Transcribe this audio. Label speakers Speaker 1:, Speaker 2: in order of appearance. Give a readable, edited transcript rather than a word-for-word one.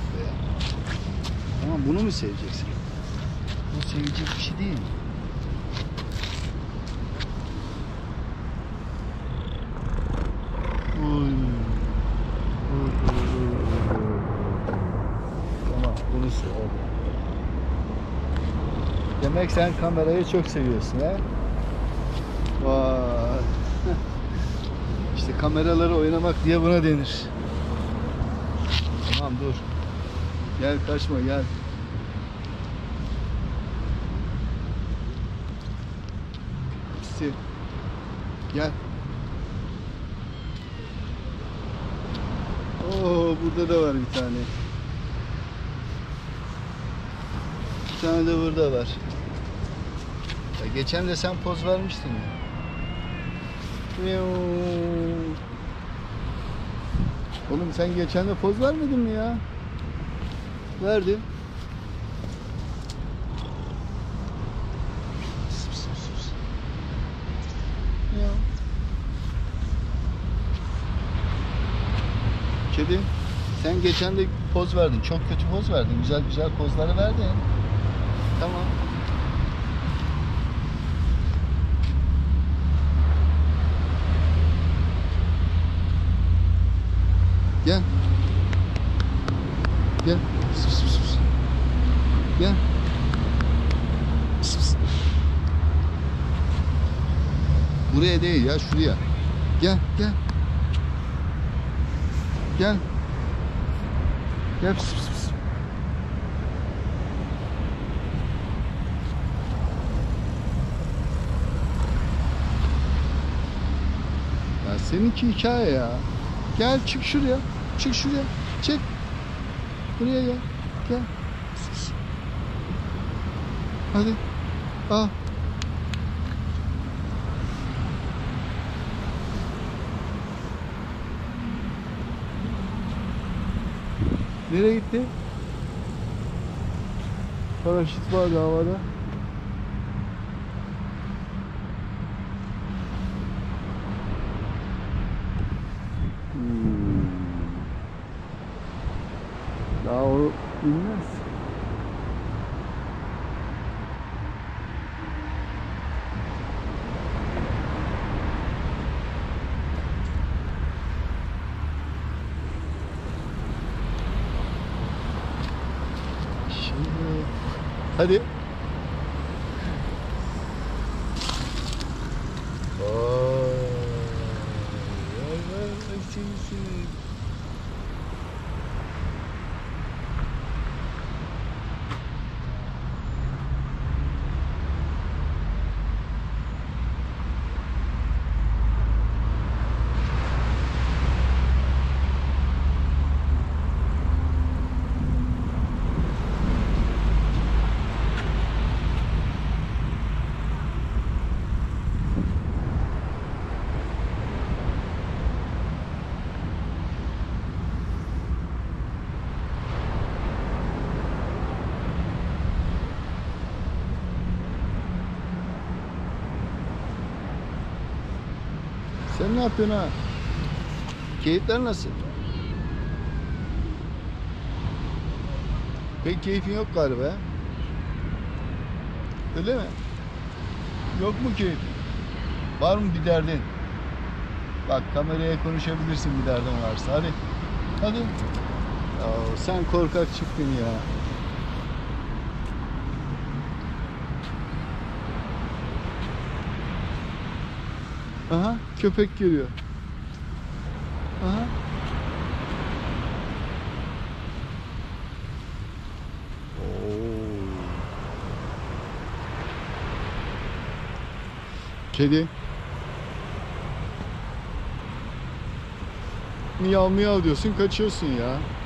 Speaker 1: be ya. Tamam, bunu mu seveceksin? Bu sevecek bir şey değil. Tamam, bunu sev. Demek sen kamerayı çok seviyorsun ha? Vay. İşte kameraları oynamak diye buna denir. Tamam, dur. Gel, kaçma, gel. Pisi. Gel. Oo, burada da var bir tane. Bir tane de burada var. Ya geçen de sen poz vermiştin ya. Oğlum sen geçen de poz vermedin mi ya? Verdim. Kedi, sen geçen de poz verdin. Çok kötü poz verdin. Güzel güzel pozları verdin. Tamam. Gel. Gel. Pıs pıs pıs pıs. Gel. Pıs pıs. Buraya değil ya, şuraya. Gel, gel. Gel. Gel. Pıs pıs pıs. Ya seninki hikaye ya. Gel, çık şuraya. Çık şuraya. Çık. Buraya gel. Gel. Pıs pıs. Hadi. Al. Nereye gitti? Paraşüt vardı havada. Daha o bilmez. Hadi. Vay seni. Sen ne yapıyorsun ha? Keyifler nasıl? Pek keyfin yok galiba. Öyle mi? Yok mu keyfin? Var mı bir derdin? Bak, kameraya konuşabilirsin bir derdin varsa. Hadi. Hadi. Ya, sen korkak çıktın ya. Aha, köpek geliyor. Aha. Oo. Kedi. Miyav miyav diyorsun, kaçıyorsun ya.